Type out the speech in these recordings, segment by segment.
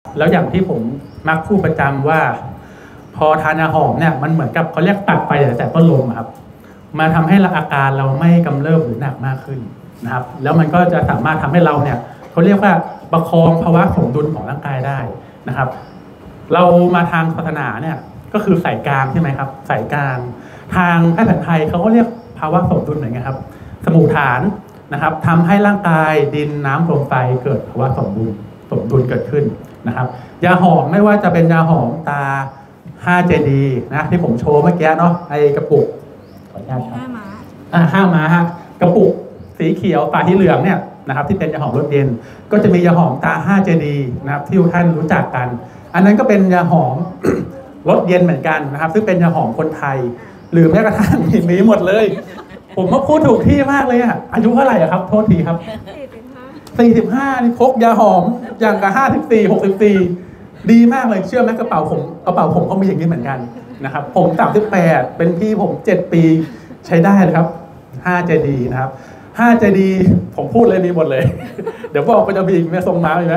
แล้วอย่างที่ผมมักพูดประจำว่าพอทานยาหอมเนี่ยมันเหมือนกับเขาเรียกตัดไฟแต่ต้นลมครับมาทำให้อาการเราไม่กำเริบหรือหนักมากขึ้นนะครับแล้วมันก็จะสามารถทำให้เราเนี่ยเขาเรียกว่าประคองภาวะสมดุลของร่างกายได้นะครับเรามาทางศาสนาเนี่ยก็คือสายกลางใช่ไหมครับสายกลางทางแพทย์แผนไทยเขาก็เรียกภาวะสมดุลเหมือนกันครับสมุฐานนะครับทำให้ร่างกายดินน้ำลมไฟเกิดภาวะสมดุลเกิดขึ้นนะครับยาหอมไม่ว่าจะเป็นยาหอมตา 5JD นะที่ผมโชว์เมื่อกี้เนาะไอกระปุกขออนุญาตครับ5 ม้าฮะกระปุกสีเขียวฝาที่เหลืองเนี่ยนะครับที่เป็นยาหอมรสเย็นก็จะมียาหอมตา 5JD นะครับที่ทุกท่านรู้จักกันอันนั้นก็เป็นยาหอม รสเย็นเหมือนกันนะครับซึ่งเป็นยาหอมคนไทยหรือแม้กระทั่งมีหมดเลยผมมาพูดถูกที่มากเลยอ่ะอายุเท่าไหร่ครับโทษทีครับ45นี่พกยาหอมอย่างกับ54 64ดีมากเลยเชื่อไหมกระเป๋าผมก็มีอย่างนี้เหมือนกันนะครับผม38เป็นพี่ผม7ปีใช้ได้เลยครับ 5JD นะครับ 5JD ผมพูดเลยมีหมดเลย เดี๋ยวบอกก็จะมีอีกไม่ทรงม้าเลยนะ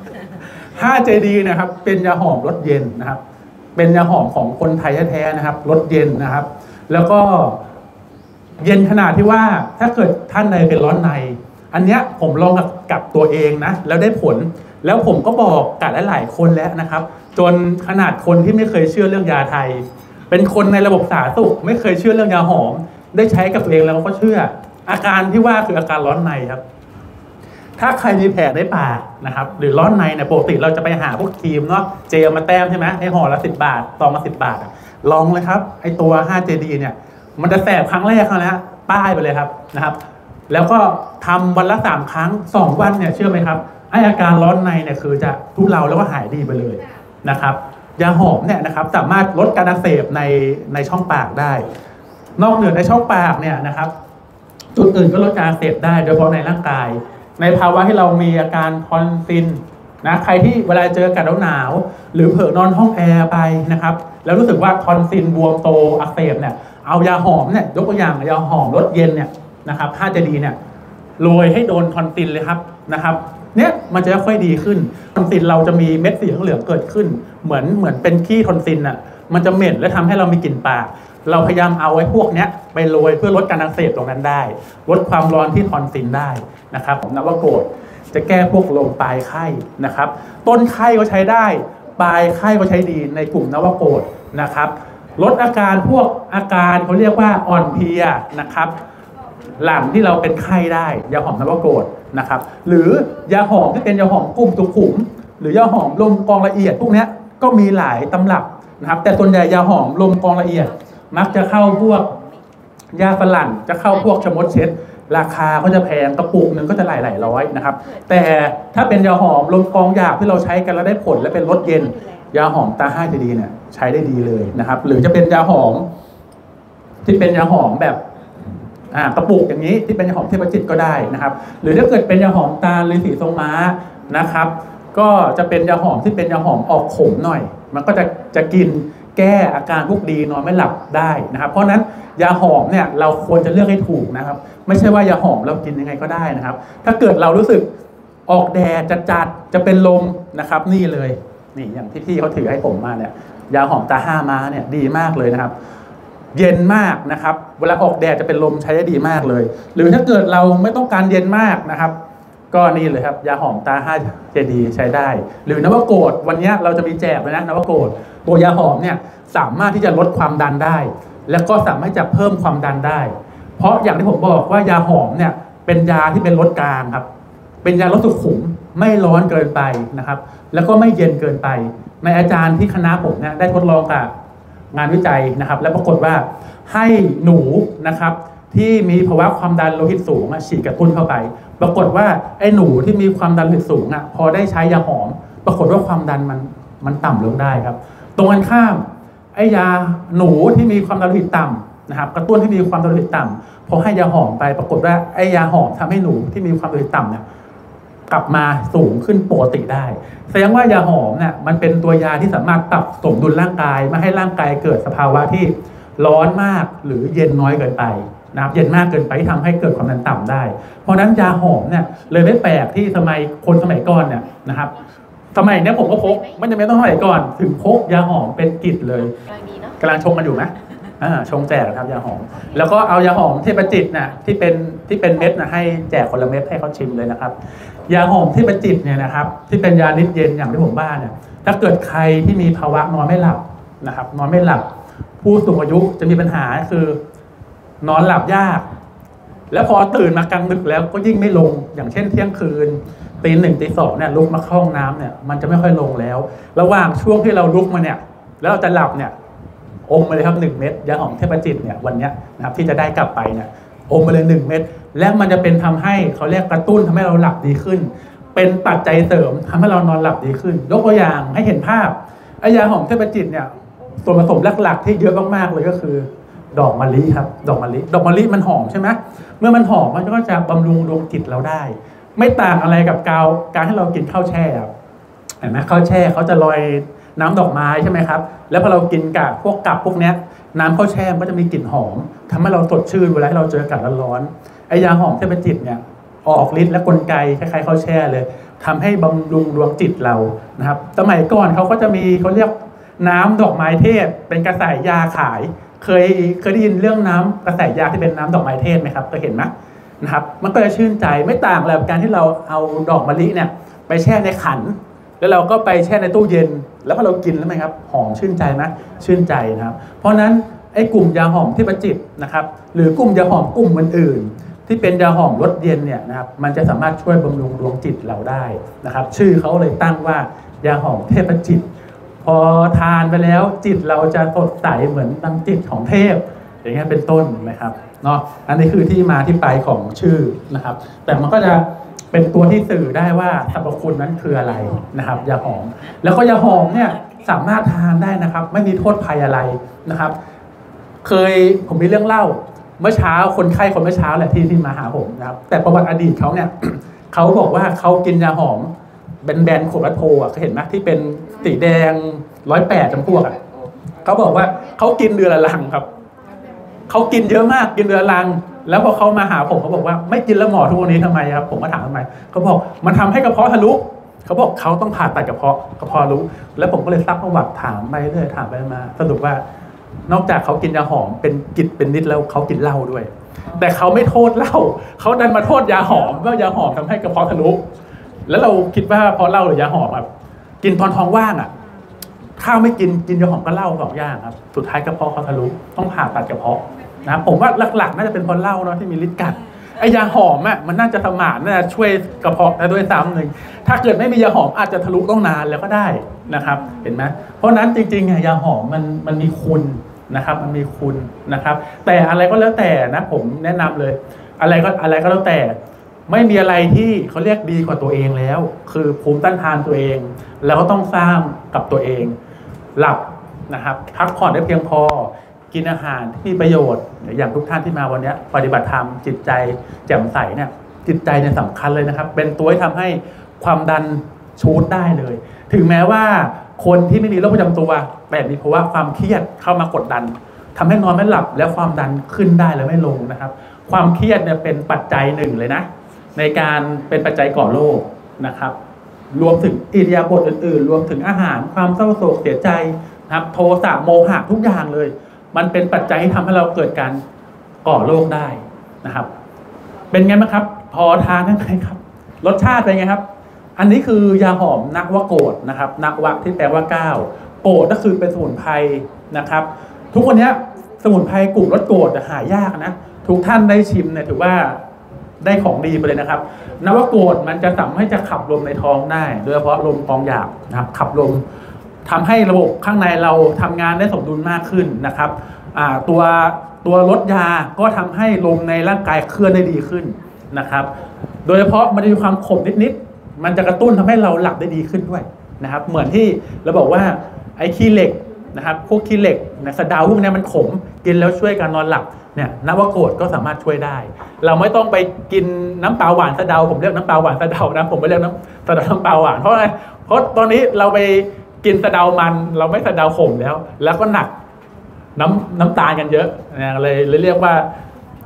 5JD นะครับเป็นยาหอมรสเย็นนะครับเป็นยาหอมของคนไทยแท้ๆนะครับรสเย็นนะครับแล้วก็เย็นขนาดที่ว่าถ้าเกิดท่านใดเป็นร้อนในอันเนี้ยผมลองกับตัวเองนะแล้วได้ผลแล้วผมก็บอกกับหลายๆคนแล้วนะครับจนขนาดคนที่ไม่เคยเชื่อเรื่องยาไทยเป็นคนในระบบสาธารณสุขไม่เคยเชื่อเรื่องยาหอมได้ใช้กับตัวเองแล้วก็เชื่ออาการที่ว่าคืออาการร้อนในครับถ้าใครมีแผลในปากนะครับหรือร้อนในเนี่ยปกติเราจะไปหาพวกครีมเนาะเจลมาแต้มใช่ไหมให้ห่อละ10 บาทซองละ10 บาทลองเลยครับไอตัว 5JD เนี่ยมันจะแสบครั้งแรกเขาแล้วป้ายไปเลยครับนะครับแล้วก็ทำวันละ3 ครั้ง2 วันเนี่ยเชื่อไหมครับไออาการร้อนในเนี่ยคือจะทุเลาแล้วก็หายดีไปเลยนะครับยาหอมเนี่ยนะครับสามารถลดการอักเสบในช่องปากได้นอกเหนือในช่องปากเนี่ยนะครับจุดอื่นก็ลดการอักเสบได้โดยเฉพาะในร่างกายในภาวะที่เรามีอาการทอนซิลนะใครที่เวลาเจออากาศหนาวหรือเผลอนอนห้องแอร์ไปนะครับแล้วรู้สึกว่าทอนซิลบวมโตอักเสบเนี่ยเอายาหอมเนี่ยยกตัวอย่างยาหอมรสเย็นเนี่ยนะครับ 5JD เนี่ยโรยให้โดนทอนซิลเลยครับนะครับเนี่ยมันจะค่อยดีขึ้นทอนซิลเราจะมีเม็ดสีเหลืองเกิดขึ้นเหมือนเป็นขี้ทอนซิลอ่ะมันจะเหม็นและทำให้เรามีกลิ่นปากเราพยายามเอาไว้พวกนี้ไปโรยเพื่อลดการอักเสบตรงนั้นได้ลดความร้อนที่ทอนซิลได้นะครับผมนับว่าโกรธจะแก้พวกลมปลายไข้นะครับต้นไข้ก็ใช้ได้ปลายไข้ก็ใช้ดีในกลุ่มนวโกรธนะครับลดอาการพวกอาการเขาเรียกว่าอ่อนเพลียนะครับหลังที่เราเป็นไข้ได้ยาหอมนวโกรธนะครับหรือยาหอมที่เป็นยาหอมกลุ่มสุขุมหรือยาหอมลมกรองละเอียดพวกนี้ก็มีหลายตำรับนะครับแต่ส่วนใหญ่ยาหอมลมกรองละเอียดมักจะเข้าพวกยาฝรั่งจะเข้าพวกชมดเช็ดราคาก็จะแพงกระปุกหนึ่งก็จะหลายร้อยนะครับแต่ถ้าเป็นยาหอมลมกรองหยาบที่เราใช้กันแล้วได้ผลและเป็นรสเย็นยาหอมตา 5JD เนี่ยใช้ได้ดีเลยนะครับหรือจะเป็นยาหอมที่เป็นยาหอมแบบกระปุกอย่างนี้ที่เป็นยาหอมเทพจิตก็ได้นะครับหรือถ้าเกิดเป็นยาหอมตาฤาษีทรงม้านะครับก็จะเป็นยาหอมที่เป็นยาหอมออกขมหน่อยมันก็จะกินแก้อาการพวกดีนอนไม่หลับได้นะครับเพราะนั้นยาหอมเนี่ยเราควรจะเลือกให้ถูกนะครับไม่ใช่ว่ายาหอมเรากินยังไงก็ได้นะครับถ้าเกิดเรารู้สึกออกแดดจัดจะเป็นลมนะครับนี่เลยนี่อย่างที่พี่เขาถือให้ผมมาเนี่ยยาหอมตา 5 ม้าเนี่ยดีมากเลยนะครับเย็นมากนะครับเวลาออกแดดจะเป็นลมใช้ได้ดีมากเลยหรือถ้าเกิดเราไม่ต้องการเย็นมากนะครับก็นี่เลยครับยาหอมตา 5JD ใช้ได้หรือนวโกรธวันนี้เราจะมีแจกเลยนะนวโกรธตัวยาหอมเนี่ยสามารถที่จะลดความดันได้แล้วก็สามารถจะเพิ่มความดันได้เพราะอย่างที่ผมบอกว่ายาหอมเนี่ยเป็นยาที่เป็นรสกลางครับเป็นยาลดสุขุมไม่ร้อนเกินไปนะครับแล้วก็ไม่เย็นเกินไปในอาจารย์ที่คณะผมเนี่ยได้ทดลองกับงานวิจัยนะครับและปรากฏว่าให้หนูนะครับที่มีภาวะความดันโลหิตสูงฉีดกระตุ้นเข้าไปปรากฏว่าไอ้หนูที่มีความดันโลหิตสูงพอได้ใช้ยาหอมปรากฏว่าความดันมันต่ำลงได้ครับตรงกันข้ามไอ้ยาหนูที่มีความดันโลหิตต่ำนะครับกระตุ้นที่มีความดันโลหิตต่ำพอให้ยาหอมไปปรากฏว่าไอ้ยาหอมทำให้หนูที่มีความดันโลหิตต่ำเนี่ยกลับมาสูงขึ้นปกติได้แสดงว่ายาหอมเนี่ยมันเป็นตัวยาที่สามารถปรับสมดุลร่างกายไม่ให้ร่างกายเกิดสภาวะที่ร้อนมากหรือเย็นน้อยเกินไปนะครับเย็นมากเกินไปที่ทำให้เกิดความดันต่ำได้เพราะนั้นยาหอมเนี่ยเลยไม่แปลกที่คนสมัยก่อนเนี่ยนะครับสมัยเนี้ยผมก็พกไม่จำเป็นต้องสมัยก่อนถึงพกยาหอมเป็นกิจเลยกำลังชงกันอยู่ไหมชงแจกครับยาหอมแล้วก็เอายาหอมเทพจิตนะที่เป็นเม็ดนะให้แจกคนละเม็ดให้เขาชิมเลยนะครับยาหอมเทพจิตเนี่ยนะครับที่เป็นยานิดเย็นอย่างที่ผมว่าเนี่ยถ้าเกิดใครที่มีภาวะนอนไม่หลับนะครับนอนไม่หลับผู้สูงอายุจะมีปัญหาคือนอนหลับยากแล้วพอตื่นมากลางดึกแล้วก็ยิ่งไม่ลงอย่างเช่นเที่ยงคืนตี 1 ตี 2เนี่ยลุกมาเข้าห้องน้ำเนี่ยมันจะไม่ค่อยลงแล้วระหว่างช่วงที่เราลุกมาเนี่ยแล้วเราจะหลับเนี่ยอมมาเลยครับ1 เม็ดยาหอมเทพจิตเนี่ยวันนี้นะครับที่จะได้กลับไปเนี่ยอมมาเลย1 เม็ดและมันจะเป็นทำให้เขาเรียกกระตุ้นทำให้เราหลับดีขึ้นเป็นปัจจัยเสริมทำให้เรานอนหลับดีขึ้นยกตัวอย่างให้เห็นภาพยาหอมเทพจิตเนี่ยส่วนผสมหลักๆที่เยอะมากๆเลยก็คือดอกมะลิครับดอกมะลิมันหอมใช่ไหมเมื่อมันหอมมันก็จะบำรุงดวงจิตเราได้ไม่ต่างอะไรกับการที่เรากินข้าวแช่เห็นไหมข้าวแช่เขาจะลอยน้ำดอกไม้ใช่ไหมครับแล้วพอเรากินกับพวกเนี้ยน้ำข้าวแช่ก็จะมีกลิ่นหอมทำให้เราสดชื่นเวลาที่เราเจออากาศร้อนๆยาหอมเทพจิตเนี่ยออกฤทธิ์และกลไกคล้ายๆข้าวแช่เลยทำให้บำรุงดวงจิตเรานะครับสมัยก่อนเขาก็จะมีเขาเรียกน้ำดอกไม้เทศเป็นกระแสยาขายเคยได้ยินเรื่องน้ำกระแสยาที่เป็นน้ำดอกไม้เทศไหมครับเคยเห็นไหมนะครับมันก็จะชื่นใจไม่ต่างอะไรกับการที่เราเอาดอกมะลิเนี่ยไปแช่ในขันแล้วเราก็ไปแช่ในตู้เย็นแล้วพอเรากินแล้วไหมครับหอมชื่นใจไหมชื่นใจนะครับเพราะนั้นไอ้กลุ่มยาหอมเทพจิตนะครับหรือกลุ่มยาหอมกลุ่มอื่นๆที่เป็นยาหอมรสเย็นเนี่ยนะครับมันจะสามารถช่วยบำรุงดวงจิตเราได้นะครับชื่อเขาเลยตั้งว่ายาหอมเทพจิตพอทานไปแล้วจิตเราจะสดใสเหมือนดังจิตของเทพอย่างเงี้ยเป็นต้นนะครับเนาะอันนี้คือที่มาที่ไปของชื่อนะครับแต่มันก็จะเป็นตัวที่สื่อได้ว่าสรรพคุณนั้นคืออะไรนะครับยาหอมแล้วก็ยาหอมเนี่ยสามารถทานได้นะครับไม่มีโทษภัยอะไรนะครับผมมีเรื่องเล่าเมื่อเช้าคนไข้คนเมื่อเช้าแหละที่มาหาผมนะครับแต่ประวัติอดีตเขาเนี่ย เขาบอกว่าเขากินยาหอมแบนๆขวดละโทอ่ะเห็นไหมที่เป็นสีแดง108จำพวกอ่ะเขาบอกว่าเขากินเดือนละลังครับเขากินเยอะมากกินเดือนละลังแล้วพอเขามาหาผมเขาบอกว่าไม่กินแล้วหมอทุกวันนี้ทำไมครับผมก็ถามทำไมเขาบอกมันทำให้กระเพาะทะลุเขาบอกเขาต้องผ่าตัดกระเพาะรู้แล้วผมก็เลยซักประวัติถามไปเรื่อยถามไปมาสรุปว่านอกจากเขากินยาหอมเป็นกิจเป็นนิดแล้วเขากินเหล้าด้วยแต่เขาไม่โทษเหล้าเขาดันมาโทษยาหอมว่ายาหอมทำให้กระเพาะทะลุแล้วเราคิดว่าพอเหล้าหรือยาหอมแบบกินตอนท้องว่างอ่ะข้าวไม่กินยาหอมก็เหล้า2 อย่างครับสุดท้ายกระเพาะเขาทะลุต้องผ่าตัดกระเพาะนะผมว่าหลักๆน่าจะเป็นเพราะเหล้าเนาะที่มีฤทธิ์กัดยาหอมอ่ะมันน่าจะสมานน่าจะช่วยกระเพาะได้ด้วยซ้ำหนึ่งถ้าเกิดไม่มียาหอมอาจจะทะลุต้องนานแล้วก็ได้นะครับเห็นไหมเพราะนั้นจริงๆยาหอมมันมีคุณนะครับมันมีคุณนะครับแต่อะไรก็แล้วแต่นะผมแนะนำเลยอะไรก็แล้วแต่ไม่มีอะไรที่เขาเรียกดีกว่าตัวเองแล้วคือภูมิต้านทานตัวเองแล้วก็ต้องสร้างกับตัวเองหลับนะครับพักผ่อนได้เพียงพอกินอาหารที่มีประโยชน์อย่างทุกท่านที่มาวันนี้ปฏิบัติธรรมจิตใจแจ่มใสเนี่ยจิตใจเนี่ยสำคัญเลยนะครับเป็นตัวที่ทำให้ความดันชูดได้เลยถึงแม้ว่าคนที่ไม่มีโรคประจำตัวแต่มีภาวะความเครียดเข้ามากดดันทำให้นอนไม่หลับแล้วความดันขึ้นได้แล้วไม่ลงนะครับความเครียดเนี่ยเป็นปัจจัยหนึ่งเลยนะในการเป็นปัจจัยก่อโรคนะครับรวมถึงอิริยาบถอื่นๆรวมถึงอาหารความเศร้าโศกเสียใจนะครับโทสะโมหะทุกอย่างเลยมันเป็นปัจจัยที่ทำให้เราเกิดการก่อโรคได้นะครับเป็นไงบ้างครับพอทานได้ไหมครับรสชาติเป็นไงครับอันนี้คือยาหอมนักวโกฏนะครับนักวะที่แปลว่า9โกฏก็คือเป็นสมุนไพรนะครับทุกวันนี้สมุนไพรกลุ่มรสโกฏหายากนะทุกท่านได้ชิมเนี่ยถือว่าได้ของดีไปเลยนะครับนวโกฏมันจะทำให้จะขับลมในท้องได้โดยเฉพาะลมกองหยาบนะครับขับลมทำให้ระบบข้างในเราทำงานได้สมดุลมากขึ้นนะครับตัวลดยาก็ทำให้ลมในร่างกายเคลื่อนได้ดีขึ้นนะครับโดยเฉพาะมันจะมีความขมนิดๆมันจะกระตุ้นทำให้เราหลับได้ดีขึ้นด้วยนะครับเหมือนที่เราบอกว่าไอ้ขี้เหล็กนะครับพวกขี้เหล็กสะเดาพวกนี้มันขมกินแล้วช่วยการนอนหลับเนี่ยนวโกฏก็สามารถช่วยได้เราไม่ต้องไปกินน้ำปลาหวานสะเดาผมเรียกน้ำปลาหวานสะเดานะผมไม่เรียกน้ำสะเดาน้ำปลาหวานเพราะอะไรเพราะตอนนี้เราไปกินสะเดามันเราไม่สะเดาขมแล้วก็หนักน้ำตาลกันเยอะเลยเรียกว่า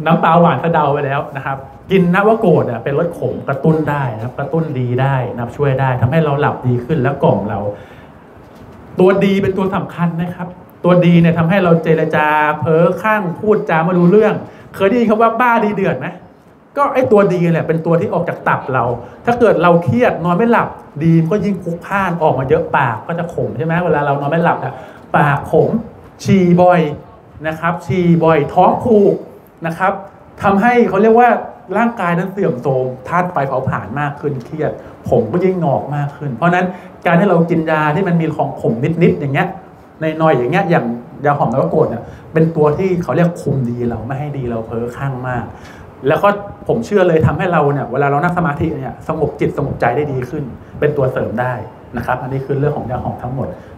น้ำปลาหวานสะเดาไปแล้วนะครับกินนวโกฏเป็นรสขมกระตุ้นได้นะครับกระตุ้นดีได้นะครับช่วยได้ทำให้เราหลับดีขึ้นแล้วกล่อมเราตัวดีเป็นตัวสำคัญนะครับตัวดีเนี่ยทำให้เราเจรจาเพ้อข้างพูดจาไม่รู้เรื่องเคยได้ยินคำว่าบ้าดีเดือดไหมก็ไอ้ตัวดีแหละเป็นตัวที่ออกจากตับเราถ้าเกิดเราเครียดนอนไม่หลับดีก็ยิ่งคุกพ่านออกมาเยอะปากก็จะขมใช่ไหมเวลาเรานอนไม่หลับปากขมฉี่บ่อยนะครับฉี่บ่อยท้องผูกนะครับทำให้เขาเรียกว่าร่างกายนั้นเสื่อมโทรมธาตุไฟเผาผลาญมากขึ้นเครียดผมก็ยิ่งงอกมากขึ้นเพราะนั้นการที่เรากินยาที่มันมีของขมนิดๆอย่างเงี้ยในน้อยอย่างเงี้ยอย่างยาหอมนวโกฏเนี่ยเป็นตัวที่เขาเรียกคุมดีเราไม่ให้ดีเราเพ้อข้างมากแล้วก็ผมเชื่อเลยทำให้เราเนี่ยเวลาเรานั่งสมาธิเนี่ยสงบจิตสงบใจได้ดีขึ้นเป็นตัวเสริมได้นะครับอันนี้คือเรื่องของยาหอมทั้งหมด